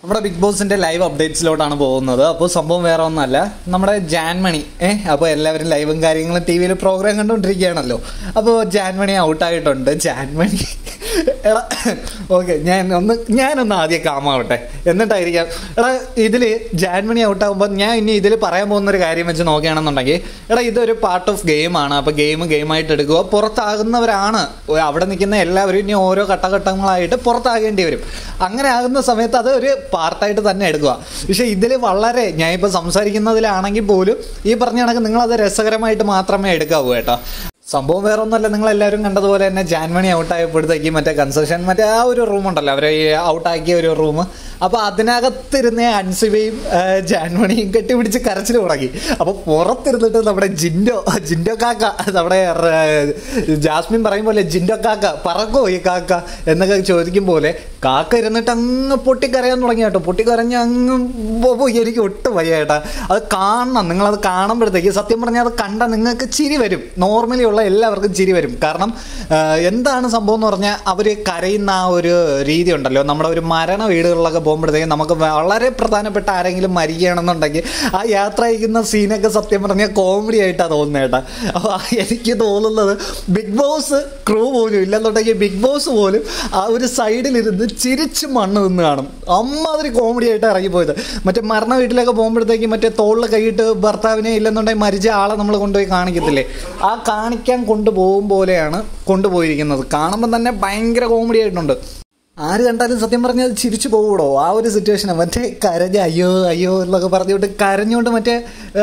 നമ്മുടെ ബിഗ് ബോസിന്റെ ലൈവ് അപ്ഡേറ്റ്സിലോട്ടാണ് പോകുന്നത്. അപ്പോൾ സംഭവം വേറെ ഒന്നല്ല, നമ്മുടെ ജാൻമണി അപ്പോൾ എല്ലാവരും ലൈവും കാര്യങ്ങളും ടി വിയിൽ പ്രോഗ്രാം കണ്ടുകൊണ്ടിരിക്കുകയാണല്ലോ. അപ്പോൾ ജാൻമണി ഔട്ടായിട്ടുണ്ട്. ജാൻമണി എടാ ഓക്കെ, ഞാനൊന്ന് ആദ്യം കാമാവട്ടെ എന്നിട്ടായിരിക്കാം. എടാ ഇതിൽ ജാൻമണി ഔട്ടാകുമ്പോൾ ഞാൻ ഇനി ഇതിൽ പറയാൻ പോകുന്നൊരു കാര്യം വെച്ച് നോക്കുകയാണെന്നുണ്ടെങ്കിൽ, എടാ ഇതൊരു പാർട്ട് ഓഫ് ഗെയിമാണ്. അപ്പോൾ ഗെയിമായിട്ട് എടുക്കുക. പുറത്താകുന്നവരാണ് അവിടെ നിൽക്കുന്ന എല്ലാവരും ഇനി ഓരോ ഘട്ടഘട്ടങ്ങളായിട്ട് പുറത്താകേണ്ടി വരും. അങ്ങനെ ആകുന്ന സമയത്ത് അത് ഒരു പാർട്ടായിട്ട് തന്നെ എടുക്കുക. പക്ഷേ ഇതിൽ വളരെ ഞാനിപ്പോൾ സംസാരിക്കുന്നതിലാണെങ്കിൽ പോലും ഈ പറഞ്ഞ കണക്ക് നിങ്ങളത് രസകരമായിട്ട് മാത്രമേ എടുക്കാവൂ കേട്ടോ. സംഭവം വേറെ ഒന്നുമല്ല, നിങ്ങളെല്ലാവരും കണ്ടതുപോലെ തന്നെ ജാൻമണി ഔട്ടായപ്പോഴത്തേക്ക് മറ്റേ കൺസെഷൻ മറ്റേ ആ ഒരു റൂമുണ്ടല്ലോ, അവരെ ഈ ഔട്ടാക്കിയ ഒരു റൂം. അപ്പോൾ അതിനകത്തിരുന്ന അൻസിബയും ജാൻമണിയും കെട്ടിപ്പിടിച്ച് കരച്ചിൽ തുടങ്ങി. അപ്പോൾ പുറത്തിരുന്നിട്ട് നമ്മുടെ ജിൻഡോ കാക്ക, നമ്മുടെ ജാസ്മിൻ പറയും പോലെ ജിൻഡോ കാക്ക പറക്കോ ഈ കാക്ക എന്നൊക്കെ ചോദിക്കും പോലെ കാക്ക ഇരുന്നിട്ട് അങ്ങ് പൊട്ടിക്കരയാൻ തുടങ്ങി കേട്ടോ. പൊട്ടിക്കരഞ്ഞ് അങ്ങ് എനിക്ക് ഒട്ടും വയ്യ കേട്ടാ. അത് കാണണം, നിങ്ങളത് കാണുമ്പോഴത്തേക്ക് സത്യം പറഞ്ഞാൽ അത് കണ്ടാൽ നിങ്ങൾക്ക് ചിരി വരും. നോർമലി ഉള്ള എല്ലാവർക്കും ചിരി വരും. കാരണം എന്താണ് സംഭവം എന്ന് പറഞ്ഞാൽ, അവർ കരയുന്ന ആ ഒരു രീതി ഉണ്ടല്ലോ, നമ്മുടെ ഒരു മരണ വീടുകളിലൊക്കെ പോകുമ്പോഴത്തേക്കും നമുക്ക് വളരെ പ്രധാനപ്പെട്ട ആരെങ്കിലും മരിക്കുകയാണെന്നുണ്ടെങ്കിൽ ആ യാത്ര അയക്കുന്ന സീനൊക്കെ സത്യം പറഞ്ഞാൽ കോമഡി ആയിട്ടാണ് തോന്നുന്നത് കേട്ടോ. അപ്പോൾ എനിക്ക് തോന്നുന്നത് ബിഗ് ബോസ് ക്രൂ പോലും ഇല്ലെന്നുണ്ടെങ്കിൽ ബിഗ് ബോസ് പോലും ആ ഒരു സൈഡിലിരുന്ന് ചിരിച്ച് മണ്ണ് നിന്ന് കാണും. അമ്മാതിരി കോമഡി ആയിട്ട് ഇറങ്ങിപ്പോയത്. മറ്റേ മരണ വീട്ടിലൊക്കെ പോകുമ്പോഴത്തേക്കും മറ്റേ തോളിൽ കൈയിട്ട് ഭർത്താവിനെ ഇല്ലെന്നുണ്ടെങ്കിൽ മരിച്ച ആളെ നമ്മൾ കൊണ്ടുപോയി കാണിക്കത്തില്ലേ, ആ കാണിക്കാൻ കൊണ്ടുപോകും പോലെയാണ് കൊണ്ടുപോയിരിക്കുന്നത്. കാണുമ്പോൾ തന്നെ ഭയങ്കര കോമഡി ആയിട്ടുണ്ട്. ആര് കണ്ടാലും സത്യം പറഞ്ഞാൽ ചിരിച്ചു പോകൂടോ ആ ഒരു സിറ്റുവേഷനാണ്. മറ്റേ കരഞ്ഞ് അയ്യോ അയ്യോ എന്നൊക്കെ പറഞ്ഞുകൊണ്ട് കരഞ്ഞുകൊണ്ട് മറ്റേ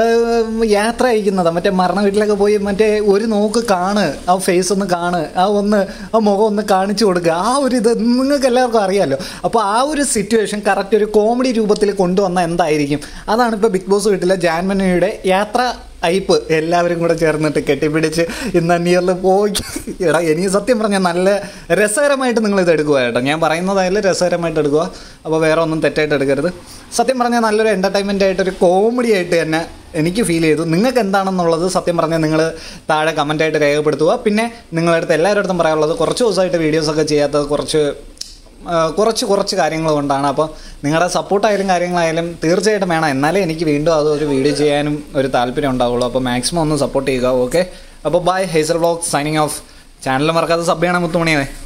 യാത്ര അയക്കുന്നതാണ്. മറ്റേ മരണ വീട്ടിലൊക്കെ പോയി മറ്റേ ഒരു നോക്ക് കാണ്, ആ ഫേസ് ഒന്ന് കാണ്, ആ മുഖം ഒന്ന് കാണിച്ചു കൊടുക്കുക. ആ ഒരു ഇത് നിങ്ങൾക്ക് എല്ലാവർക്കും അറിയാമല്ലോ. അപ്പോൾ ആ ഒരു സിറ്റുവേഷൻ കറക്റ്റ് ഒരു കോമഡി രൂപത്തിൽ കൊണ്ടുവന്നാൽ എന്തായിരിക്കും, അതാണ് ഇപ്പോൾ ബിഗ് ബോസ് വീട്ടിലെ ജാൻമണിയുടെ യാത്ര അയപ്പ്. എല്ലാവരും കൂടെ ചേർന്നിട്ട് കെട്ടിപ്പിടിച്ച് ഇന്ന് നിയറിൽ പോയി. എടാ എനിക്ക് സത്യം പറഞ്ഞാൽ നല്ല രസകരമായിട്ട് നിങ്ങളിത് എടുക്കുക കേട്ടോ. ഞാൻ പറയുന്നതായാലും രസകരമായിട്ട് എടുക്കുക. അപ്പോൾ വേറെ ഒന്നും തെറ്റായിട്ട് എടുക്കരുത്. സത്യം പറഞ്ഞാൽ നല്ലൊരു എൻ്റർടൈൻമെൻ്റ് ആയിട്ടൊരു കോമഡി ആയിട്ട് തന്നെ എനിക്ക് ഫീൽ ചെയ്തു. നിങ്ങൾക്ക് എന്താണെന്നുള്ളത് സത്യം പറഞ്ഞാൽ നിങ്ങൾ താഴെ കമൻറ്റായിട്ട് രേഖപ്പെടുത്തുക. പിന്നെ നിങ്ങളുടെ അടുത്ത് എല്ലാവരുടെ അടുത്തും പറയാനുള്ളത്, കുറച്ച് ദിവസമായിട്ട് വീഡിയോസൊക്കെ ചെയ്യാത്തത് കുറച്ച് കാര്യങ്ങൾ കൊണ്ടാണ്. അപ്പോൾ നിങ്ങളുടെ സപ്പോർട്ടായാലും കാര്യങ്ങളായാലും തീർച്ചയായിട്ടും വേണം. എന്നാലേ എനിക്ക് വീണ്ടും അതൊരു വീഡിയോ ചെയ്യാനും ഒരു താല്പര്യം ഉണ്ടാവുള്ളൂ. അപ്പോൾ മാക്സിമം ഒന്ന് സപ്പോർട്ട് ചെയ്യുക. ഓക്കെ, അപ്പോൾ bye. Hazel vlogs signing off. Channel മറക്കാതെ സബ് ചെയ്യണം മുത്തുമണിയെ.